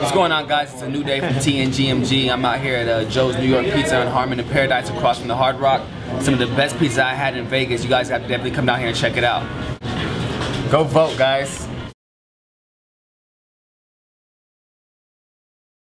What's going on, guys? It's a new day from TNGMG. I'm out here at Joe's New York Pizza on Harmon and Paradise across from the Hard Rock. Some of the best pizza I had in Vegas. You guys have to definitely come down here and check it out. Go vote, guys.